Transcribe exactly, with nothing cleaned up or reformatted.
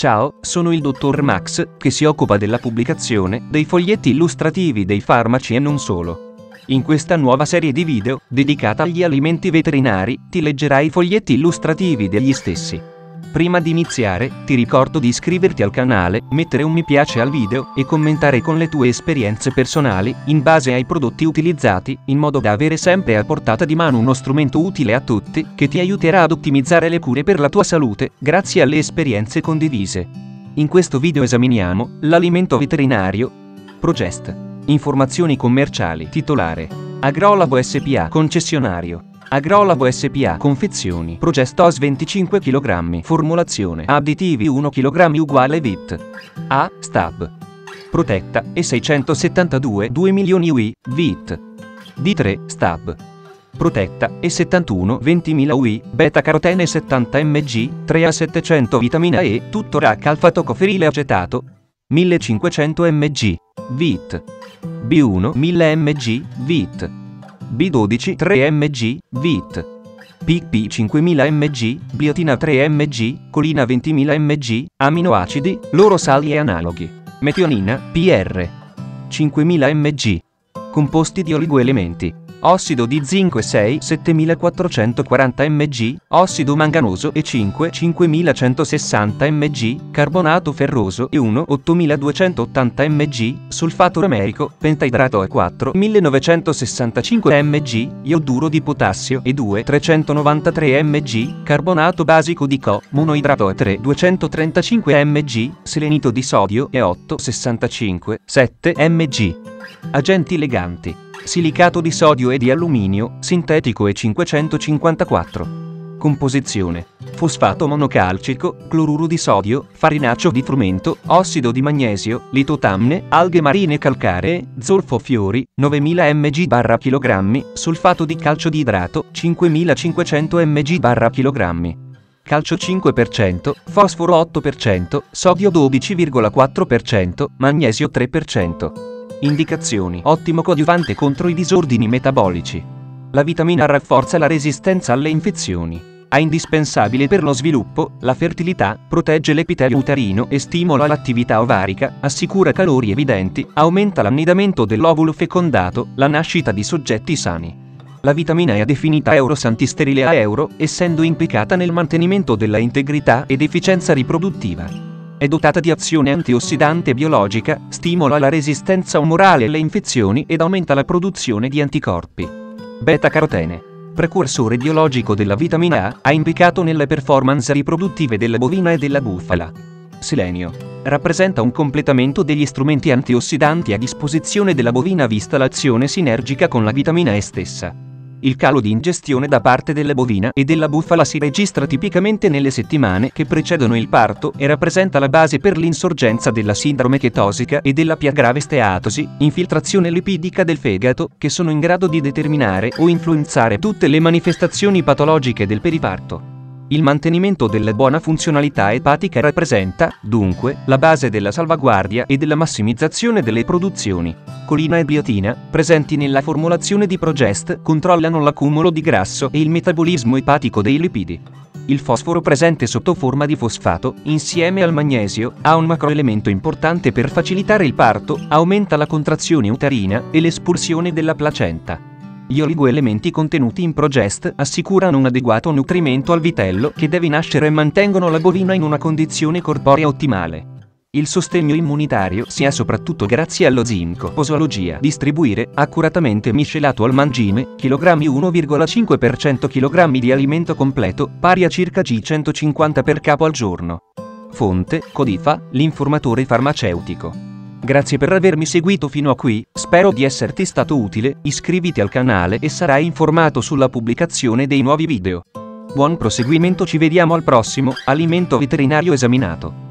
Ciao, sono il dottor Max, che si occupa della pubblicazione dei foglietti illustrativi dei farmaci e non solo. In questa nuova serie di video, dedicata agli alimenti veterinari, ti leggerai i foglietti illustrativi degli stessi. Prima di iniziare, ti ricordo di iscriverti al canale, mettere un mi piace al video e commentare con le tue esperienze personali, in base ai prodotti utilizzati, in modo da avere sempre a portata di mano uno strumento utile a tutti, che ti aiuterà ad ottimizzare le cure per la tua salute, grazie alle esperienze condivise. In questo video esaminiamo l'alimento veterinario Progest. Informazioni commerciali. Titolare: Agrolabo S P A. Concessionario: Agrolabo S P A. Confezioni: Progest O S venticinque chilogrammi. Formulazione: additivi uno chilogrammo uguale V I T. A. Stab. Protetta E seicentosettantadue due milioni U I, V I T. D tre. Stab. Protetta E settantuno ventimila U I, beta-carotene settanta milligram, tre A settecento vitamina E, tutto R H alfa-tocoferile acetato, millecinquecento milligram, V I T. B uno mille milligram, V I T. B dodici tre milligram, V I T. P P cinquemila milligram, biotina tre milligram, colina ventimila milligram, aminoacidi, loro sali e analoghi. Metionina, P R. cinquemila milligram. Composti di oligoelementi. Ossido di zinco E sei settemilaquattrocentoquaranta milligram, ossido manganoso E cinque cinquemilacentosessanta milligram, carbonato ferroso E uno ottomiladuecentottanta milligram, sulfato romerico, pentaidrato E quattro millenovecentosessantacinque milligram, ioduro di potassio E due trecentonovantatré milligram, carbonato basico di Co, monoidrato E tre duecentotrentacinque milligram, selenito di sodio E otto sessantacinque sette milligram. Agenti leganti: silicato di sodio e di alluminio, sintetico E cinquecentocinquantaquattro. Composizione: fosfato monocalcico, cloruro di sodio, farinaceo di frumento, ossido di magnesio, litotamne, alghe marine calcaree, zolfo fiori, novemila milligram/kg, sulfato di calcio di idrato, cinquemilacinquecento milligram/kg. Calcio cinque per cento, fosforo otto per cento, sodio dodici virgola quattro per cento, magnesio tre per cento. Indicazioni: ottimo coadiuvante contro i disordini metabolici. La vitamina rafforza la resistenza alle infezioni. È indispensabile per lo sviluppo, la fertilità, protegge l'epitelio uterino e stimola l'attività ovarica, assicura calori evidenti, aumenta l'annidamento dell'ovulo fecondato, la nascita di soggetti sani. La vitamina è definita euro-santisterile a euro, essendo impiegata nel mantenimento della integrità ed efficienza riproduttiva. È dotata di azione antiossidante biologica, stimola la resistenza umorale alle infezioni ed aumenta la produzione di anticorpi. Beta-carotene, precursore biologico della vitamina A, è implicato nelle performance riproduttive della bovina e della bufala. Selenio, rappresenta un completamento degli strumenti antiossidanti a disposizione della bovina vista l'azione sinergica con la vitamina E stessa. Il calo di ingestione da parte della bovina e della bufala si registra tipicamente nelle settimane che precedono il parto e rappresenta la base per l'insorgenza della sindrome chetosica e della più grave steatosi, infiltrazione lipidica del fegato, che sono in grado di determinare o influenzare tutte le manifestazioni patologiche del periparto. Il mantenimento della buona funzionalità epatica rappresenta, dunque, la base della salvaguardia e della massimizzazione delle produzioni. Colina e biotina, presenti nella formulazione di Progest, controllano l'accumulo di grasso e il metabolismo epatico dei lipidi. Il fosforo presente sotto forma di fosfato, insieme al magnesio, ha un macroelemento importante per facilitare il parto, aumenta la contrazione uterina e l'espulsione della placenta. Gli oligoelementi contenuti in Progest assicurano un adeguato nutrimento al vitello che deve nascere e mantengono la bovina in una condizione corporea ottimale. Il sostegno immunitario si ha soprattutto grazie allo zinco. Posologia: distribuire, accuratamente miscelato al mangime, chilogrammi uno virgola cinque per cento chilogrammi di alimento completo, pari a circa G centocinquanta per capo al giorno. Fonte: Codifa, l'informatore farmaceutico. Grazie per avermi seguito fino a qui, spero di esserti stato utile, iscriviti al canale e sarai informato sulla pubblicazione dei nuovi video. Buon proseguimento, ci vediamo al prossimo alimento veterinario esaminato.